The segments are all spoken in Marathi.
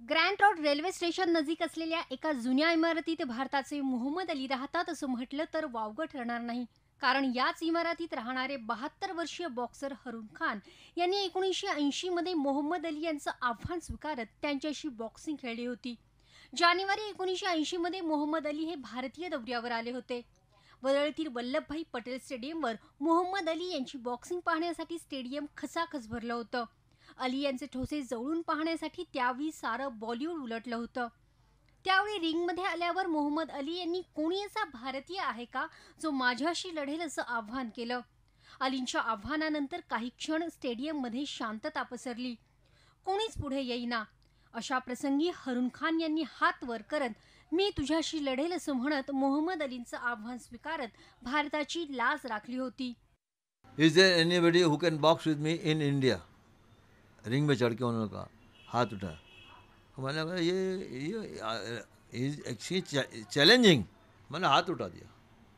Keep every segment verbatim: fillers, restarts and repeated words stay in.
ग्रँड रोड रेल्वे स्टेशन नजीक असलेल्या एका जुन्या इमारतीत भारताचे मोहम्मद अली राहतात असं म्हटलं तर वावगं ठरणार नाही. कारण याच इमारतीत राहणारे बहात्तर वर्षीय बॉक्सर हरून खान यांनी एकोणीसशे ऐंशी मध्ये मोहम्मद अली यांचं आव्हान स्वीकारत त्यांच्याशी बॉक्सिंग खेळली होती. जानेवारी एकोणीसशे ऐंशी मध्ये मोहम्मद अली हे भारतीय दौऱ्यावर आले होते. वरळीतील वल्लभभाई पटेल स्टेडियमवर मोहम्मद अली यांची बॉक्सिंग पाहण्यासाठी स्टेडियम खचाखच भरलं होतं. अली यांचे ठोसे जवळून पाहण्यासाठी त्यावेळी सारं बॉलिवूड उलटलं होतं. त्यावेळी रिंगमध्ये आल्यावर मोहम्मद अली यांनी कोणी असा भारतीय आहे का जो माझ्याशी लढेल असं आव्हान केलं. अलींच्या आव्हानानंतर काही क्षण स्टेडियममध्ये शांतता पसरली. कोणीच पुढे येईना. अशा प्रसंगी हरून खान यांनी हात वर करत मी तुझ्याशी लढेल असं म्हणत मोहम्मद अलींचं आव्हान स्वीकारत भारताची लाज राखली होती. Is there anybody who can box with me in India? Ring में चढ़ के उन्होंने कहा, हाथ उठाया. मैंने कहा ये ये एक्चुअली चैलेंजिंग. मैंने हाथ उठा दिया.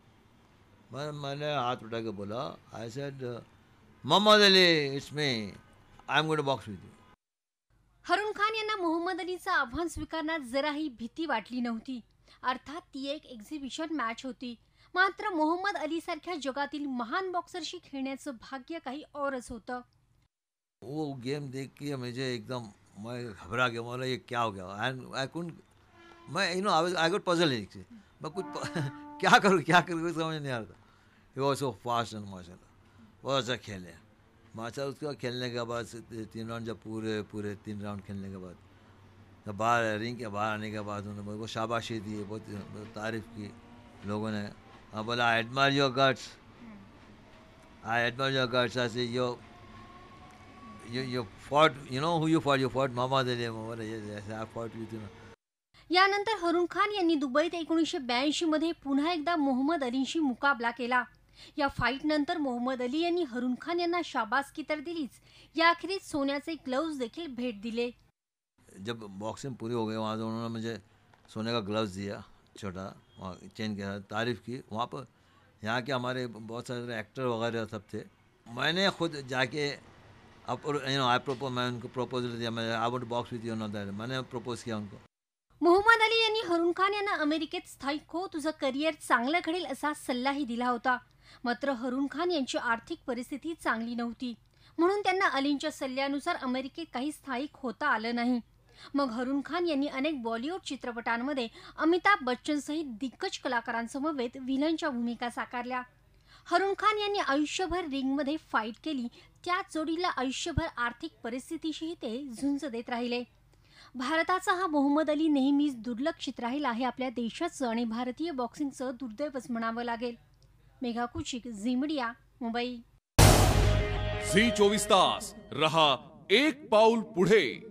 मैं मैंने हाथ उठा के बोला, I said Muhammad Ali it's me, I am going to box with you. Haroon Khan यांना मोहम्मद अलीचं आव्हान स्वीकारण्यात जराही भीती वाटली नव्हती. अर्थात ती एक एक्झिबिशन मॅच होती. मात्र मोहम्मद अली सारख्या जगातील महान बॉक्सरशी खेळण्याचं भाग्य काही औरच होतं. वो गेम देख के मुझे एकदम मैं घबरा गया. बोला ये क्या हो गया. एंड आई कुडंट मैं you know I I got puzzle. मैं कुछ क्या करूँ क्या करूँ समझ नहीं आ रहा था. He was so fast end माशाल्लाह बहुत अच्छा खेले. माशा उसका खेलने के बाद तीन राउंड जब पूरे पूरे तीन राउंड खेलने के बाद जब बाहर रिंग के बाहर आने के बाद उन्होंने बहुत शाबाशी दी, बहुत तारीफ़ की लोगों ने. हाँ बोला I admire your guts, I admire your guts. ऐसे यो You, you fought, you know who you fought? You fought Muhammad Ali. Muhammad Ali, yes, I fought with him. यानंतर हरून खान यांनी दुबईत एकोणीसशे ब्याऐंशी मध्ये पुन्हा एकदा मोहम्मद अलींशी मुकाबला केला. या फाईट नंतर मोहम्मद अली यांनी हरून खान यांना शाबासकी तर दिलीच, याखेरीज सोन्याचे ग्लव्स देखील भेट दिले. जब बॉक्सिंग पूरी हो गई वहाँ से उन्होंने मुझे सोने का ग्लव्स दिया छोटा, वहाँ चेन के तारीफ़ की. वहाँ पर यहाँ के हमारे बहुत सारे एक्टर वगैरह सब थे. मैंने खुद जाके अब यू नो आई प्रपोज मैं उनको प्रपोजल दिया. मैं I want to box with you know that. मैंने प्रपोज किया उनको. मोहम्मद अली यांनी हरून खान यांना अमेरिकेत स्थायिक हो, तुझं करिअर चांगलं घडेल असा सल्लाही दिला होता. मात्र हरून खान यांची आर्थिक परिस्थिती चांगली नव्हती, म्हणून त्यांना अलींच्या सल्ल्यानुसार अमेरिकेत काही स्थायिक होता आलं नाही. मग हरून खान यांनी अनेक बॉलिवूड चित्रपटांमध्ये अमिताभ बच्चन सहित दिग्गज कलाकारांसमवेत व्हिलनच्या भूमिका साकारल्या. हरून खान यांनी आयुष्यभर रिंगमध्ये फाईट केली. त्याच जोडीला आयुष्यभर आर्थिक परिस्थितीशीही ते झुंज देत राहिले. भारताचा हा मोहम्मद अली नेहमीच दुर्लक्षित राहील आहे. आपल्या देशाचं आणि भारतीय बॉक्सिंगचं दुर्दैवच म्हणावं लागेल. मेघा कुचिक, झी मीडिया, मुंबई. झी चोवीस तास रहा एक पाऊल पुढे.